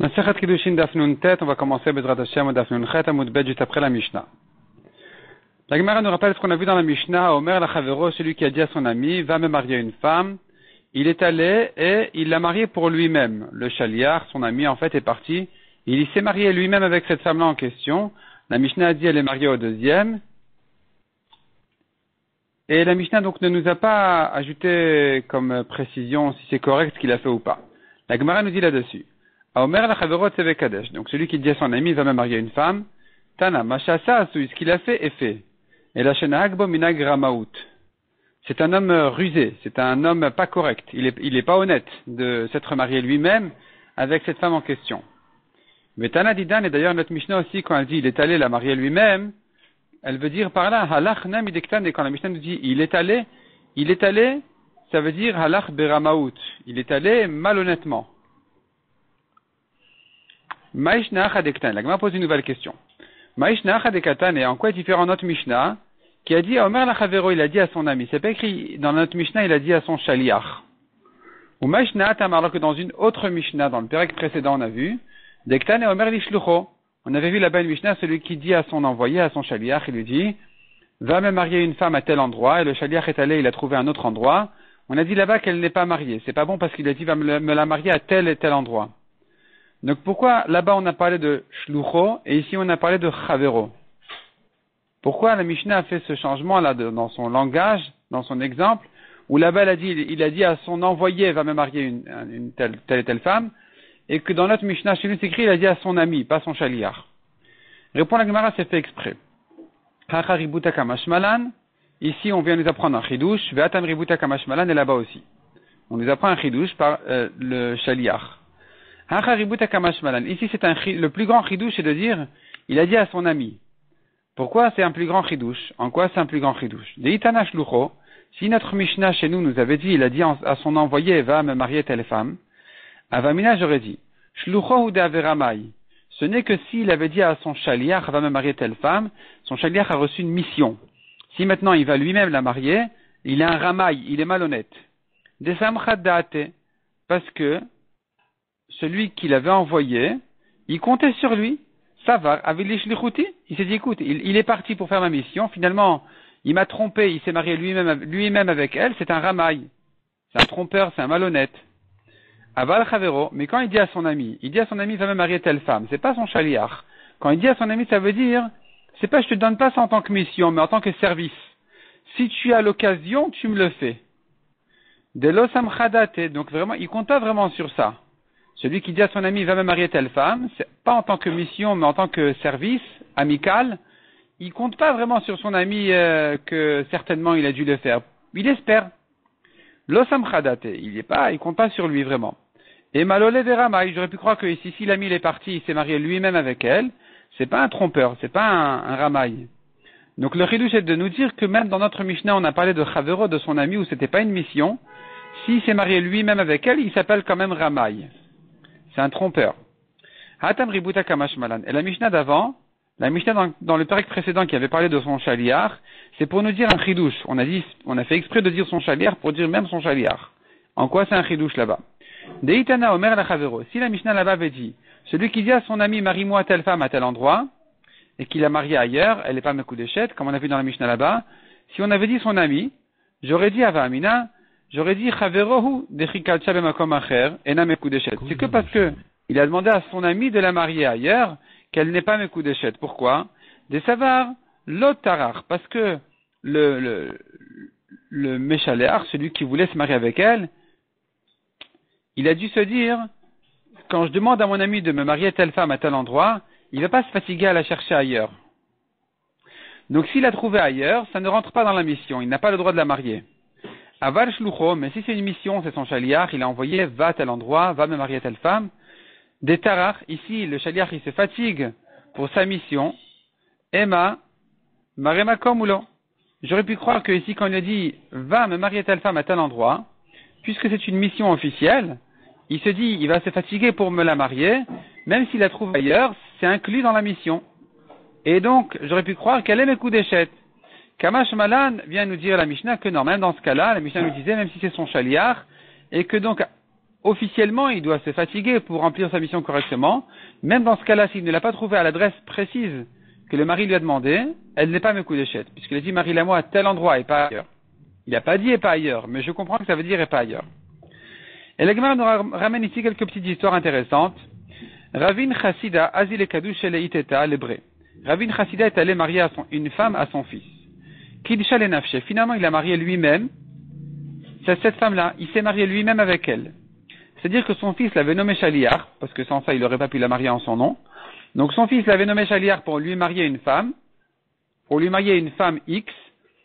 Masechet Kiddushin Daf Nun Tet, on va commencer Bezrat Hashem au Daf Nun Chet Amud Bet juste après la Mishnah. La Gemara nous rappelle ce qu'on a vu dans la Mishnah. Omer la Chavero, celui qui a dit à son ami, va me marier une femme. Il est allé et il l'a mariée pour lui-même. Le Shaliach, son ami, en fait, est parti. Il s'est marié lui-même avec cette femme-là en question. La Mishnah a dit elle est mariée au deuxième. Et la Mishnah donc ne nous a pas ajouté comme précision si c'est correct ce qu'il a fait ou pas. La Gemara nous dit là-dessus. Omer la Chavero Tseve Kadesh. Donc celui qui dit à son ami, il va me marier une femme. Tana, Mashasa, ce qu'il a fait est fait. Et la Shena Agbo Minag Ramaout. C'est un homme rusé, c'est un homme pas correct. Il est pas honnête de s'être marié lui-même avec cette femme en question. Mais Tana Didan, et d'ailleurs notre Mishnah aussi, quand elle dit il est allé la marier lui-même, elle veut dire par là, halach nam idektan, et quand la Mishnah nous dit il est allé, ça veut dire halach beramaout. Il est allé malhonnêtement. Maïshna Chadektan. La Gemara pose une nouvelle question. Maïshna Chadekatan, et en quoi est différent notre Mishnah, qui a dit à Omer la Chavero, il a dit à son ami. C'est pas écrit dans notre Mishnah, il a dit à son Shaliach. Ou Maïshna Tamar, alors que dans une autre Mishnah, dans le Pérec précédent, on a vu, Dektan et Omer Lishlucho. On avait vu là-bas une Mishnah, celui qui dit à son envoyé, à son Shaliach, il lui dit, va me marier une femme à tel endroit, et le Shaliach est allé, il a trouvé un autre endroit. On a dit là-bas qu'elle n'est pas mariée. C'est pas bon parce qu'il a dit, va me la marier à tel et tel endroit. Donc pourquoi là-bas on a parlé de shlucho et ici on a parlé de chavero? Pourquoi la Mishnah a fait ce changement là dans son langage, dans son exemple, où là-bas il a dit à son envoyé va me marier une telle et telle femme, et que dans notre Mishnah chez nous c'est écrit il a dit à son ami, pas son shaliach. Répond la Gemara, c'est fait exprès. Hachaributa kamashmalan, ici on vient nous apprendre un chidouche, ve'atam ributa kamashmalan et là-bas aussi. On nous apprend un chidouche par le shaliach. Ici, le plus grand chidouche, c'est de dire, il a dit à son ami. Pourquoi c'est un plus grand chidouche? En quoi c'est un plus grand chidouche? Deitana shlucho, si notre Mishnah chez nous avait dit, il a dit à son envoyé, va me marier telle femme, Avamina, j'aurais dit, shlucho ou d'averamai. Ce n'est que s'il avait dit à son shaliach, va me marier telle femme, son shaliach a reçu une mission. Si maintenant il va lui-même la marier, il est un ramaï, il est malhonnête. Desamchad daate, parce que, celui qui l'avait envoyé, il comptait sur lui. Ça va, il s'est dit, écoute, il est parti pour faire ma mission, finalement, il m'a trompé, il s'est marié lui-même avec elle, c'est un ramaï. C'est un trompeur, c'est un malhonnête. Aval Chavero, mais quand il dit à son ami, va me marier telle femme, c'est pas son shaliach. Quand il dit à son ami, ça veut dire, c'est pas, je te donne pas ça en tant que mission, mais en tant que service. Si tu as l'occasion, tu me le fais. De l'osamchadate, donc vraiment, il compte pas vraiment sur ça. Celui qui dit à son ami, va me marier telle femme, c'est pas en tant que mission, mais en tant que service amical, il compte pas vraiment sur son ami que certainement il a dû le faire. Il espère. L'osam khadate, il compte pas sur lui vraiment. Et malole veramaï, j'aurais pu croire que ici, si l'ami est parti, il s'est marié lui-même avec elle, c'est pas un trompeur, c'est pas un ramaï. Donc le chidouche est de nous dire que même dans notre Mishnah, on a parlé de chavero, de son ami, où c'était pas une mission. S'il s'est marié lui-même avec elle, il s'appelle quand même ramaï. C'est un trompeur. Hatam ributa kamashmalan. Et la Mishnah d'avant, la Mishnah dans le Pérec précédent qui avait parlé de son shaliach, c'est pour nous dire un chidouche. On a fait exprès de dire son shaliach pour dire même son shaliach. En quoi c'est un chidouche là-bas? Deitana omer la chavero. Si la Mishnah là-bas avait dit, celui qui dit à son ami, marie-moi telle femme à tel endroit, et qu'il a marié ailleurs, elle n'est pas mekudeshet, comme on a vu dans la Mishnah là-bas, si on avait dit son ami, j'aurais dit à Amina, j'aurais dit Chaverohu dechikatcha bemakom acher ena mekudeshet. C'est que parce que il a demandé à son ami de la marier ailleurs qu'elle n'est pas mekudeshet. Pourquoi? Des savars lotarar, parce que le méchaléar, celui qui voulait se marier avec elle, il a dû se dire quand je demande à mon ami de me marier telle femme à tel endroit, il ne va pas se fatiguer à la chercher ailleurs. Donc s'il l'a trouvée ailleurs, ça ne rentre pas dans la mission. Il n'a pas le droit de la marier. Aval shlucho, mais si c'est une mission, c'est son shaliach, il a envoyé, va à tel endroit, va me marier telle femme. Des tarach, ici, le shaliach, il se fatigue pour sa mission. Emma, marema komulo. J'aurais pu croire que ici, quand il a dit, va me marier telle femme à tel endroit, puisque c'est une mission officielle, il se dit, il va se fatiguer pour me la marier, même s'il la trouve ailleurs, c'est inclus dans la mission. Et donc, j'aurais pu croire qu'elle est mes coups d'échette. Kamash Malan vient nous dire la Mishnah que non, même dans ce cas-là, la Mishnah nous disait, même si c'est son shaliach, et que donc, officiellement, il doit se fatiguer pour remplir sa mission correctement. Même dans ce cas-là, s'il ne l'a pas trouvé à l'adresse précise que le mari lui a demandé, elle n'est pas Mekudeshet, puisqu'il a dit Marie la moi à tel endroit et pas ailleurs. Il n'a pas dit et pas ailleurs, mais je comprends que ça veut dire et pas ailleurs. Et la Gemara nous ramène ici quelques petites histoires intéressantes. Ravin Chassida, Azil Kadush Iteta, l'hébré. Ravin Chassida est allé marier une femme à son fils. Kidisha le Nafshe. Finalement, il a marié lui-même. C'est cette femme-là, il s'est marié lui-même avec elle. C'est-à-dire que son fils l'avait nommé Shaliar, parce que sans ça, il n'aurait pas pu la marier en son nom. Donc son fils l'avait nommé Shaliar pour lui marier une femme X,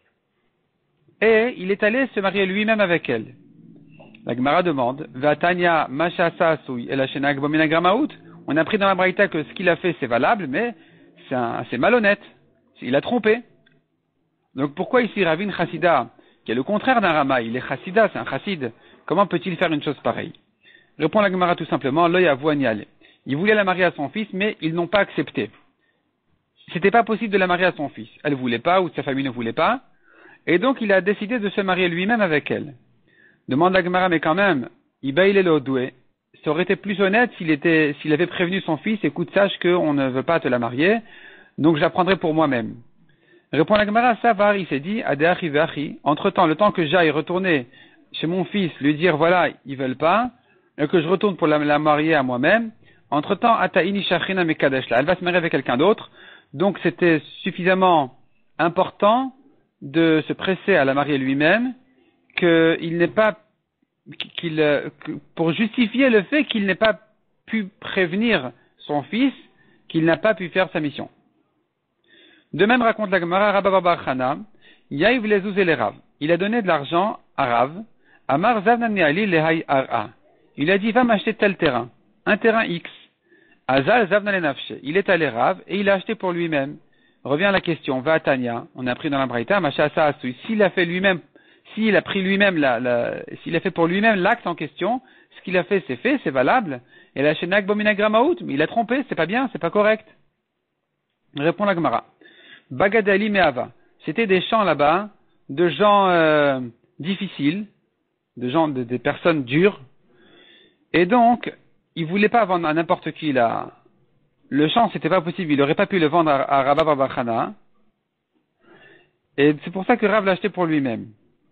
et il est allé se marier lui-même avec elle. La Gemara demande, Vatanya Mashasa Asui Elashenag Bominagramaout. On a pris dans la Braïta que ce qu'il a fait c'est valable, mais c'est malhonnête. Il a trompé. Donc pourquoi ici Ravin Chassida, qui est le contraire d'un Rama, il est Chassida, c'est un Chassid, comment peut-il faire une chose pareille? Répond la Gemara tout simplement, l'œil avoue Agnal. Il voulait la marier à son fils, mais ils n'ont pas accepté. C'était pas possible de la marier à son fils. Elle voulait pas, ou sa famille ne voulait pas, et donc il a décidé de se marier lui-même avec elle. Demande la Gemara, mais quand même, Ibaïl el Odoué, ça aurait été plus honnête s'il avait prévenu son fils, écoute, sache qu'on ne veut pas te la marier, donc j'apprendrai pour moi-même. Répond la Gemara, Savar, il s'est dit, Adeachi veachi, entre-temps, le temps que j'aille retourner chez mon fils, lui dire, voilà, ils veulent pas, et que je retourne pour la marier à moi-même, entre-temps, Ataini Shachina Mekadeshla, elle va se marier avec quelqu'un d'autre, donc c'était suffisamment important de se presser à la marier lui-même, pour justifier le fait qu'il n'ait pas pu prévenir son fils, qu'il n'a pas pu faire sa mission. De même raconte la Gemara Rabba Bar Chana, Yaïv lezuz el Rav. Il a donné de l'argent à Rav, Amar Zavnani Ali lehai ara. Il a dit va m'acheter tel terrain, un terrain X. Azal Zavnani nafshe. Il est allé Rav et il a acheté pour lui-même. Revient à la question, va à Tanya, on a pris dans la Braïta, Machasa Asui. S'il a fait lui-même, s'il a pris lui-même s'il a fait pour lui-même l'acte en question, ce qu'il a fait, c'est valable. Et la Shenak Bominagramaout, mais il a trompé, c'est pas bien, c'est pas correct. Répond la Gemara. Bagadali Meava. C'était des champs là-bas, de gens difficiles, des personnes dures. Et donc, il voulait pas vendre à n'importe qui là. Le champ, c'était pas possible, il aurait pas pu le vendre à Rabba Bar Chana. Et c'est pour ça que Rav l'a acheté pour lui-même.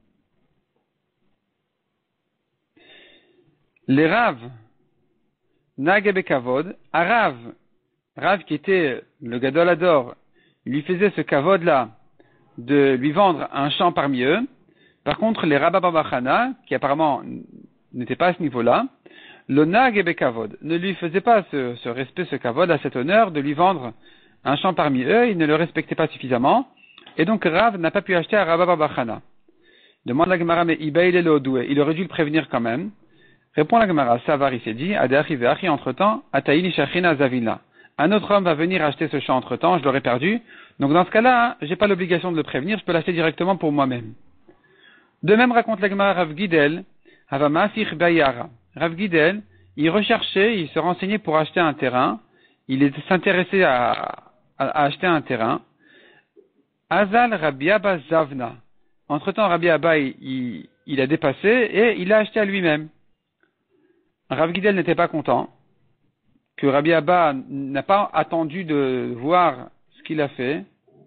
Les Rav, Nagebe Kavod, à Rav qui était le Gadol Ador, lui faisait ce Kavod-là, de lui vendre un champ parmi eux. Par contre, les Rabba Bar Chana, qui apparemment n'étaient pas à ce niveau-là, le Nagebe Kavod ne lui faisait pas ce respect, ce Kavod, à cet honneur de lui vendre un champ parmi eux, il ne le respectait pas suffisamment, et donc Rav n'a pas pu acheter à Rabba Bar Chana. Demande la Gemara, mais Ibaïl el Odoué, il aurait dû le prévenir quand même. Répond la Gemara, Savar, il s'est dit, Adeachi veachi, entre-temps, Ataïni Shachina Zavila. Un autre homme va venir acheter ce champ entre-temps, je l'aurais perdu. Donc dans ce cas-là, j'ai pas l'obligation de le prévenir, je peux l'acheter directement pour moi-même. De même raconte la Gemara Rav Gidel, Havamafich Bayara. Rav Gidel, il recherchait, il se renseignait pour acheter un terrain, il s'intéressait à acheter un terrain. Azal Rabbi Abba Zavna. Entre-temps, Rabbi Abba, il a dépassé et il l'a acheté à lui-même. Rav Gidel n'était pas content que Rabbi Abba n'a pas attendu de voir ce qu'il a fait,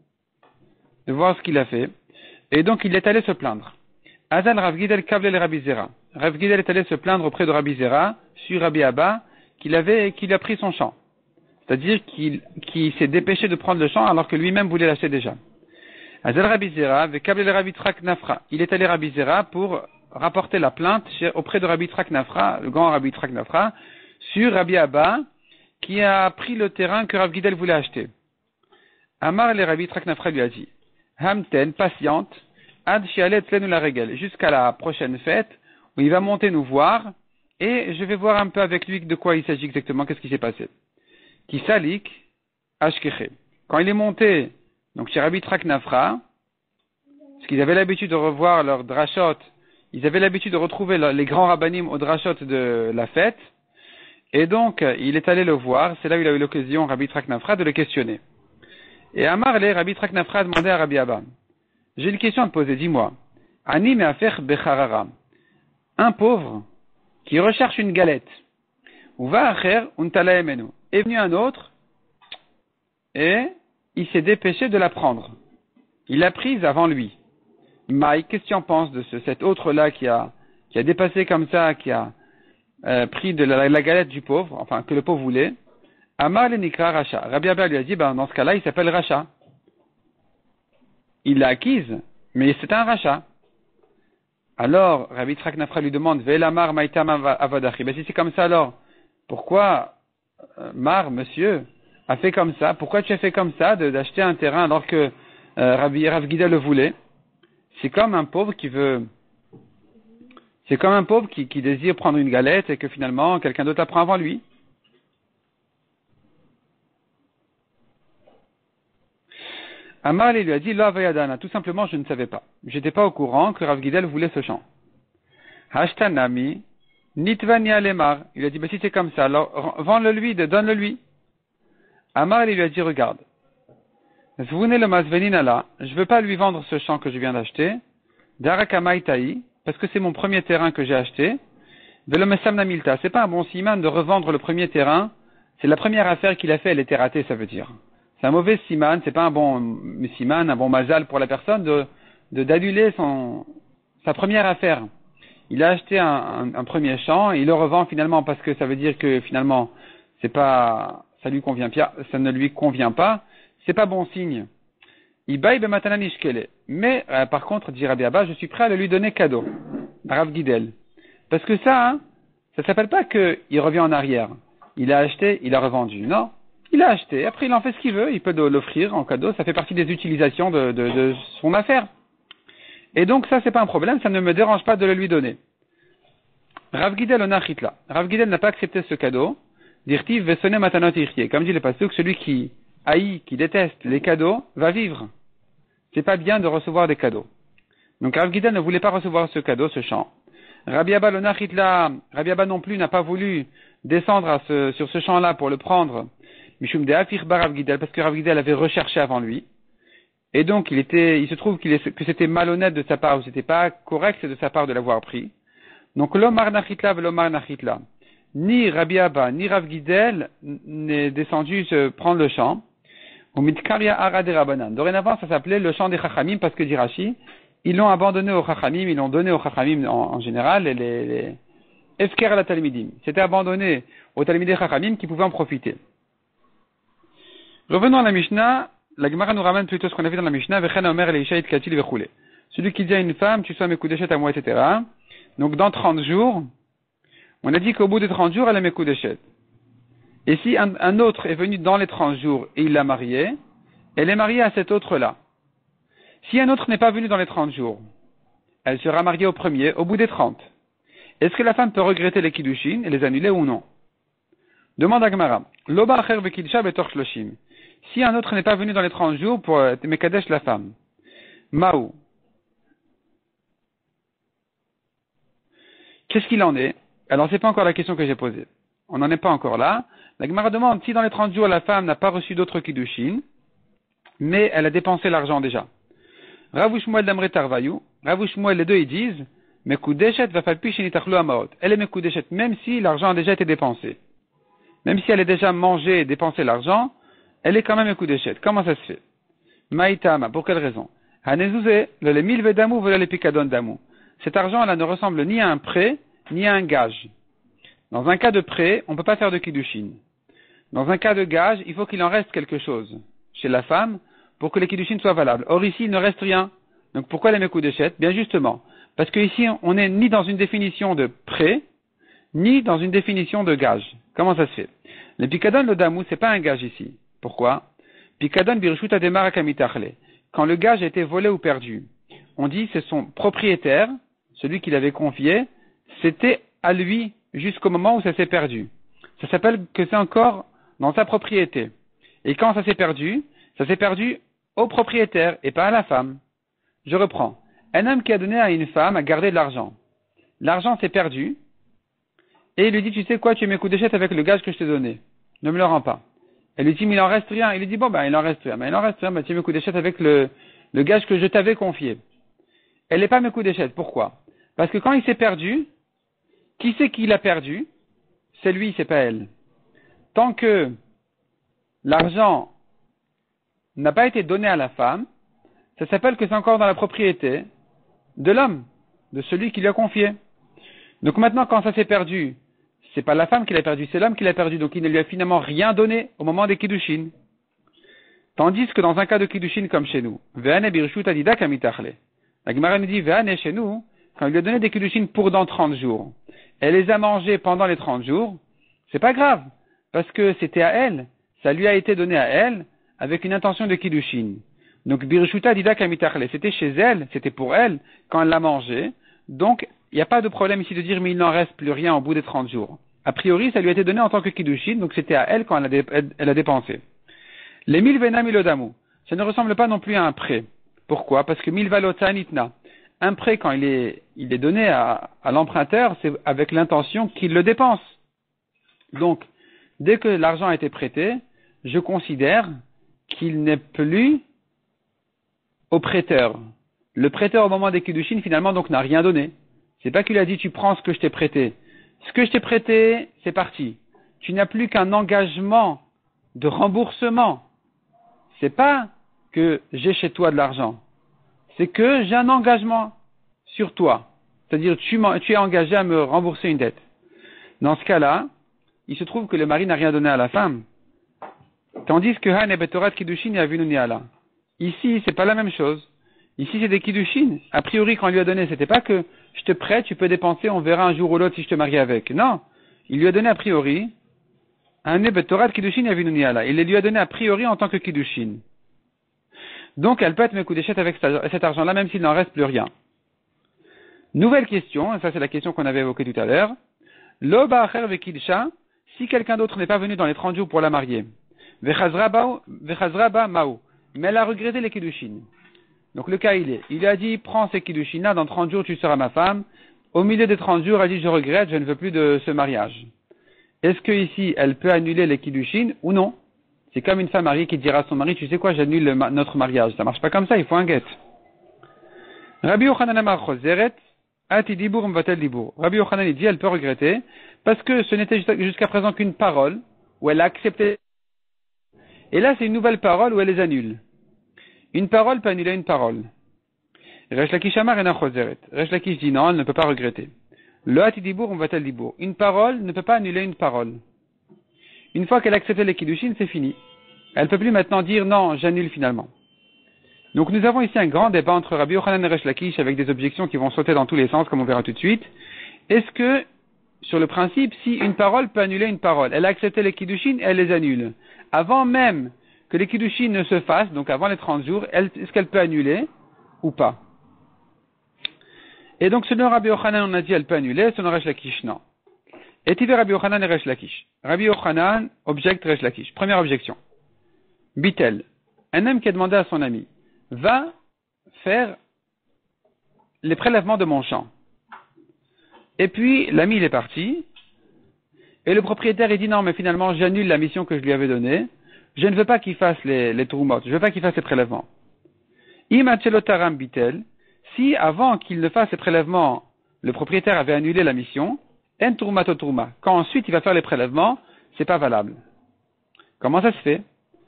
et donc il est allé se plaindre. Azal Rav Gidel Kavlel Rabbi Zera. Rav Gidel est allé se plaindre auprès de Rabbi Zera sur Rabbi Abba qu'il a pris son champ. C'est-à-dire qu'il s'est dépêché de prendre le champ alors que lui-même voulait l'acheter déjà. Azal Rabbi Zera, Kavlel Rabbi Trak Nafra. Il est allé Rabbi Zera pour rapporter la plainte auprès de Rabbi Trak Nafra, le grand Rabbi Trak Nafra, sur Rabbi Abba, qui a pris le terrain que Rav Gidel voulait acheter. Amar le Rabbi Trak Nafra lui a dit, Hamten, patiente, Ad Shialet Lenu la Regel, jusqu'à la prochaine fête, où il va monter nous voir, et je vais voir un peu avec lui de quoi il s'agit exactement, qu'est-ce qui s'est passé. Qui salik, Ashkeche. Quand il est monté, donc chez Rabbi Trak Nafra, parce qu'ils avaient l'habitude de revoir leurs drachot, ils avaient l'habitude de retrouver les grands rabbanim au drachot de la fête, et donc il est allé le voir, c'est là où il a eu l'occasion, Rabbi Trak Nafra, de le questionner. Et à Marley, Rabbi Trak Nafra a demandé à Rabbi Abba, j'ai une question à te poser, dis-moi, Ani me'afer becharara, un pauvre qui recherche une galette. Ou va acher untala emenu. Est venu un autre et il s'est dépêché de la prendre. Il l'a prise avant lui. Maï, qu'est-ce que tu en penses de cet autre-là qui a dépassé comme ça, qui a pris de la galette du pauvre, enfin que le pauvre voulait. Amar le nikra Racha. Rabbi Abba lui a dit, dans ce cas-là, il s'appelle Racha. Il l'a acquise, mais c'est un Racha. Alors, Rabbi Yitzhak Nafra lui demande, Ve'elamar maïtam avadachi. Si c'est comme ça alors, pourquoi Mar, monsieur, a fait comme ça? Pourquoi tu as fait comme ça d'acheter un terrain alors que Rav Gida le voulait? C'est comme un pauvre qui désire prendre une galette et que finalement quelqu'un d'autre la prend avant lui. Amar lui a dit, Lo avayadana, tout simplement je ne savais pas. J'étais pas au courant que Rav Gidel voulait ce champ. Hashtanami, nitvani alemar. Il a dit, si c'est comme ça, alors vends-le lui, donne-le lui. Amar lui a dit, regarde. Zvouné le masveninala, je veux pas lui vendre ce champ que je viens d'acheter. Darakamaitaï, parce que c'est mon premier terrain que j'ai acheté. Velomesamna milta, c'est pas un bon siman de revendre le premier terrain. C'est la première affaire qu'il a fait, elle était ratée, ça veut dire. C'est un mauvais siman, c'est pas un bon siman, un bon mazal pour la personne d'annuler sa première affaire. Il a acheté un premier champ et il le revend finalement parce que ça veut dire que finalement ça ne lui convient pas. C'est pas bon signe. Ibaï bematana nishkele. Mais par contre, dit Rabbi Abba, je suis prêt à le lui donner cadeau. Rav Gidel. Parce que ça s'appelle pas qu'il revient en arrière. Il a acheté, il a revendu. Non. Il a acheté, après il en fait ce qu'il veut, il peut l'offrir en cadeau, ça fait partie des utilisations de son affaire. Et donc ça c'est pas un problème, ça ne me dérange pas de le lui donner. Rav Gidel onachitla. Rav Gidel n'a pas accepté ce cadeau. Dirtiv vesone matanot irtie. Comme dit le pasuk, celui qui haït, qui déteste les cadeaux, va vivre. C'est pas bien de recevoir des cadeaux. Donc Rav Gidel ne voulait pas recevoir ce cadeau, ce champ. Rabbi Abba l'onachitla, Rabbi Abba non plus n'a pas voulu descendre sur ce champ-là pour le prendre. Mishum de Afir bar Rav Gidel, parce que Rav Gidel avait recherché avant lui. Et donc, il se trouve que c'était malhonnête de sa part, ou c'était pas correct de sa part de l'avoir pris. Donc, l'Omar Nachitla, l'Omar Nachitla. Ni Rabbi Abba, ni Rav Gidel n'est descendu se prendre le champ. Ou Mitkaria Ara de Rabbanan. Dorénavant, ça s'appelait le champ des Chachamim, parce que dit Rashi, ils l'ont abandonné aux Chachamim, ils l'ont donné aux Chachamim en général, les Efker à la Talmidim. C'était abandonné aux Talmidei Chachamim qui pouvaient en profiter. Revenons à la Mishnah, la Gemara nous ramène plutôt ce qu'on a vu dans la Mishnah, Vechena Omer Elisha Itkatil Vechule. Celui qui dit à une femme, tu sois Mekudeshet à moi, etc. Donc dans 30 jours, on a dit qu'au bout des 30 jours, elle est Mekudeshet. Et si un autre est venu dans les 30 jours et il l'a mariée, elle est mariée à cet autre-là. Si un autre n'est pas venu dans les 30 jours, elle sera mariée au premier, au bout des 30. Est-ce que la femme peut regretter les Kiddushin et les annuler ou non? Demande à Gemara. Loba acher vekidisha betor shloshim. Si un autre n'est pas venu dans les 30 jours pour Mekadesh la femme, Maou, qu'est-ce qu'il en est? Alors c'est pas encore la question que j'ai posée. On n'en est pas encore là. La Gemara demande si dans les 30 jours la femme n'a pas reçu d'autres kiddushin, mais elle a dépensé l'argent déjà. Rav Shmuel d'Amre Tarvayu, Rav Shmuel les deux ils disent, Mekudeshet va falpi shenitachlo amaot. Elle est Mekudeshet même si l'argent a déjà été dépensé. Même si elle a déjà mangé et dépensé l'argent, elle est quand même Mekudeshet. Comment ça se fait? Maïtama, pour quelle raison? Hanezouze, le milve damou, voilà les picadon damou. Cet argent-là ne ressemble ni à un prêt, ni à un gage. Dans un cas de prêt, on ne peut pas faire de kiddushin. Dans un cas de gage, il faut qu'il en reste quelque chose chez la femme pour que les kiddushin soient valables. Or ici, il ne reste rien. Donc pourquoi les Mekudeshet? Bien justement, parce que ici, on n'est ni dans une définition de prêt, ni dans une définition de gage. Comment ça se fait? Le picadon le damou, c'est pas un gage ici. Pourquoi? Picadon birshut ademar kamitachle. Quand le gage a été volé ou perdu, on dit c'est son propriétaire, celui qui l'avait confié, c'était à lui jusqu'au moment où ça s'est perdu. Ça s'appelle que c'est encore dans sa propriété. Et quand ça s'est perdu au propriétaire et pas à la femme. Je reprends. Un homme qui a donné à une femme a gardé de l'argent. L'argent s'est perdu et il lui dit, tu sais quoi, tu es mes coups d'échette avec le gage que je t'ai donné. Ne me le rends pas. Elle lui dit, mais il en reste rien. Il lui dit, il en reste rien. Mais il en reste rien, tu es mes coups d'échette avec le gage que je t'avais confié. Elle n'est pas mes coups d'échette. Pourquoi? Parce que quand il s'est perdu, Qui c'est qui l'a perdu? C'est lui, c'est pas elle. Tant que l'argent n'a pas été donné à la femme, ça s'appelle que c'est encore dans la propriété de l'homme, de celui qui lui a confié. Donc maintenant, quand ça s'est perdu, c'est pas la femme qui l'a perdu, c'est l'homme qui l'a perdu, donc il ne lui a finalement rien donné au moment des kiddushin. Tandis que dans un cas de kiddushin comme chez nous, Ve'ane birshut adida kamitachle. La Gemara nous dit, Ve'ane chez nous, quand il lui a donné des kiddushin pour dans 30 jours, elle les a mangés pendant les 30 jours, c'est pas grave, parce que c'était à elle, ça lui a été donné à elle, avec une intention de kiddushin. Donc, birshuta dida kamitachle, c'était chez elle, c'était pour elle, quand elle l'a mangé, donc, il n'y a pas de problème ici de dire, mais il n'en reste plus rien au bout des 30 jours. A priori, ça lui a été donné en tant que kiddushin, donc c'était à elle quand elle a dépensé. Les milvena milodamu, ça ne ressemble pas non plus à un prêt. Pourquoi? Parce que milvalota nitna, un prêt quand il est donné à l'emprunteur, c'est avec l'intention qu'il le dépense. Donc, dès que l'argent a été prêté, je considère qu'il n'est plus au prêteur. Le prêteur au moment des kiddushin, finalement, donc n'a rien donné. C'est pas qu'il a dit tu prends ce que je t'ai prêté. Ce que je t'ai prêté, c'est parti. Tu n'as plus qu'un engagement de remboursement. C'est pas que j'ai chez toi de l'argent. C'est que j'ai un engagement sur toi. C'est-à-dire tu es engagé à me rembourser une dette. Dans ce cas-là, il se trouve que le mari n'a rien donné à la femme. Tandis que Han et Betorat Kiddushin et Avinu Niala. Ici, c'est pas la même chose. Ici, c'est des Kiddushin. A priori, quand il lui a donné, c'était pas que je te prête, tu peux dépenser, on verra un jour ou l'autre si je te marie avec. Non. Il lui a donné a priori un Betorat Kiddushin et Avinu Niala. Il les lui a donné a priori en tant que Kiddushin. Donc, elle peut être Mekudeshet avec cet argent-là, même s'il n'en reste plus rien. Nouvelle question, et ça c'est la question qu'on avait évoquée tout à l'heure. Lo ba'acher vekidsha, si quelqu'un d'autre n'est pas venu dans les 30 jours pour la marier. Vechazra ba ma'u. Mais elle a regretté les kiddushin. Donc le cas il a dit, prends ces kiddushin-là, dans 30 jours tu seras ma femme. Au milieu des 30 jours, elle a dit, je regrette, je ne veux plus de ce mariage. Est-ce que ici, elle peut annuler les kiddushin ou non? C'est comme une femme mariée qui dira à son mari, tu sais quoi, j'annule notre mariage. Ça marche pas comme ça, il faut un guet. Rabbi Yochanan amar chozeret, ati dibur mvatel dibur. Rabbi Yochanan dit, elle peut regretter, parce que ce n'était jusqu'à présent qu'une parole, où elle a accepté. Et là, c'est une nouvelle parole où elle les annule. Une parole peut annuler une parole. Resh Lakish amar ena chozeret. Resh Lakish dit non, elle ne peut pas regretter. Le ati dibur mvatel dibur. Une parole ne peut pas annuler une parole. Une fois qu'elle a accepté les kiddushin, c'est fini. Elle ne peut plus maintenant dire non, j'annule finalement. Donc nous avons ici un grand débat entre Rabbi Yochanan et Resh Lakish avec des objections qui vont sauter dans tous les sens, comme on verra tout de suite. Est-ce que, sur le principe, si une parole peut annuler une parole, elle a accepté les kiddushin et elle les annule. Avant même que les kiddushin ne se fassent, donc avant les 30 jours, est-ce qu'elle peut annuler ou pas? Et donc selon Rabbi Yochanan, on a dit elle peut annuler, selon Resh Lakish, non. Et tu veux Rabbi Yochanan et Resh Lakish. Rabbi Yochanan objecte Resh Lakish. Première objection. Bitel, un homme qui a demandé à son ami, va faire les prélèvements de mon champ. Et puis, l'ami, il est parti, et le propriétaire, il dit non, mais finalement, j'annule la mission que je lui avais donnée, je ne veux pas qu'il fasse les trumot, je ne veux pas qu'il fasse les prélèvements. Imachelotaram bitel, si avant qu'il ne fasse les prélèvements, le propriétaire avait annulé la mission, en trumato truma, quand ensuite il va faire les prélèvements, c'est pas valable. Comment ça se fait?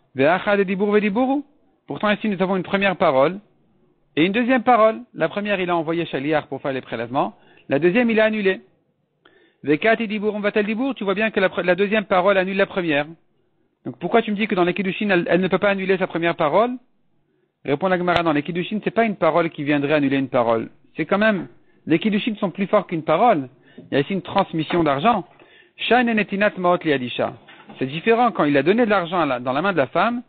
Pourtant ici nous avons une première parole et une deuxième parole. La première il a envoyé Shaliach pour faire les prélèvements. La deuxième il a annulé. Tu vois bien que la deuxième parole annule la première. Donc pourquoi tu me dis que dans les Kiddushin elle ne peut pas annuler sa première parole? Répond la Gemara, dans les Kiddushin c'est pas une parole qui viendrait annuler une parole. C'est quand même, les Kiddushin sont plus forts qu'une parole. Il y a ici une transmission d'argent. C'est différent quand il a donné de l'argent dans la main de la femme.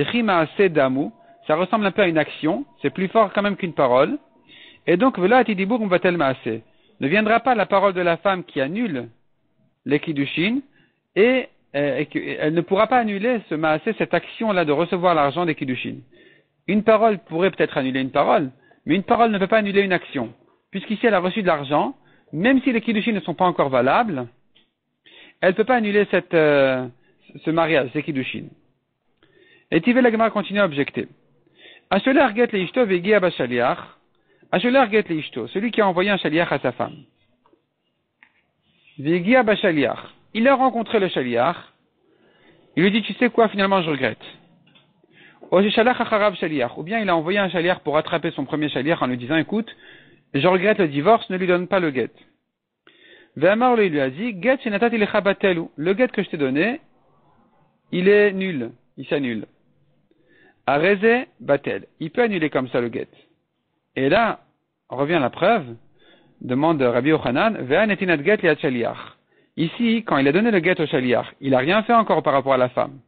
Ça ressemble un peu à une action. C'est plus fort quand même qu'une parole. Et donc, ne viendra pas la parole de la femme qui annule les kiddushin et elle ne pourra pas annuler ce maasé, cette action-là de recevoir l'argent des kiddushin. Une parole pourrait peut-être annuler une parole, mais une parole ne peut pas annuler une action. Puisqu'ici elle a reçu de l'argent, même si les kiddushin ne sont pas encore valables, elle ne peut pas annuler ce mariage, ces kiddushin. Et Tivé la Gemara continue à objecter. Asholer get leishto vegi aba shaliach. Asholer get leishto, celui qui a envoyé un shaliach à sa femme. Vegia bashaliach. Il a rencontré le shaliach. Il lui dit, tu sais quoi, finalement, je regrette. Ou bien il a envoyé un shaliach pour attraper son premier shaliach en lui disant, écoute, je regrette le divorce, ne lui donne pas le get. Ve'amar lui a dit, get shenatat ilecha batelu. Le get que je t'ai donné, il est nul, il s'annule. Areze batel. Il peut annuler comme ça le get. Et là, revient la preuve, demande Rabbi Yochanan, ve'an etinat get liat shaliach. Ici, quand il a donné le get au shaliach, il n'a rien fait encore par rapport à la femme.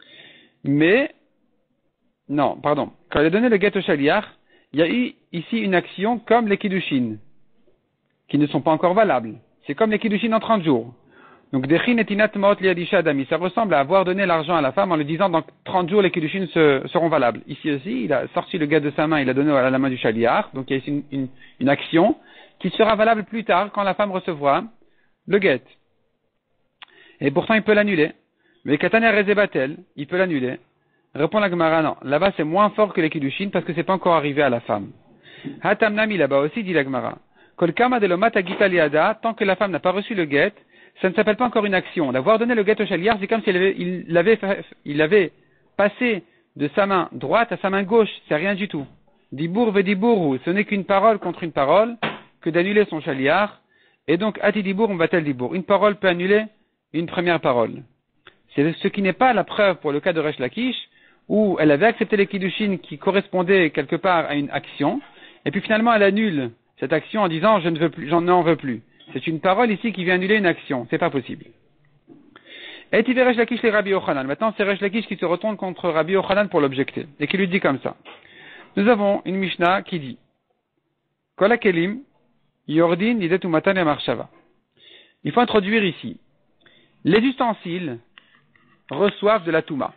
Quand il a donné le get au shaliach, il y a eu ici une action comme les kiddushin, qui ne sont pas encore valables. C'est comme les kiddushin en 30 jours. Donc, dechin etinat maot liadisha adami. Ça ressemble à avoir donné l'argent à la femme en lui disant dans 30 jours les kiddushin seront valables. Ici aussi, il a sorti le get de sa main, il a donné à la main du shaliach. Donc, il y a ici une action qui sera valable plus tard quand la femme recevra le get. Et pourtant, il peut l'annuler. Mais katana rezebatel, il peut l'annuler. Répond la Gemara, non. Là-bas, c'est moins fort que les kiddushin parce que c'est pas encore arrivé à la femme. Hatamnami, là-bas aussi, dit la Gemara. Kolkama de l'omat agita liada, tant que la femme n'a pas reçu le get, ça ne s'appelle pas encore une action. D'avoir donné le get au shaliach, c'est comme s'il avait passé de sa main droite à sa main gauche. C'est rien du tout. Dibour ve dibourou. Ce n'est qu'une parole contre une parole que d'annuler son shaliach. Et donc, ati dibour, on va-t-elle dibour. Une parole peut annuler une première parole. C'est ce qui n'est pas la preuve pour le cas de Resh Lakish, où elle avait accepté les kiddushin qui correspondaient quelque part à une action, et puis finalement elle annule cette action en disant je ne veux plus, j'en n'en veux plus. C'est une parole ici qui vient annuler une action, c'est pas possible. Et tu Resh Lakish les Rabbi Yochanan. Maintenant c'est Resh Lakish qui se retourne contre Rabbi Yochanan pour l'objecter, et qui lui dit comme ça. Nous avons une Mishnah qui dit Kol hakelim yordin lidet umatan marshava. Il faut introduire ici. Les ustensiles reçoivent de la touma,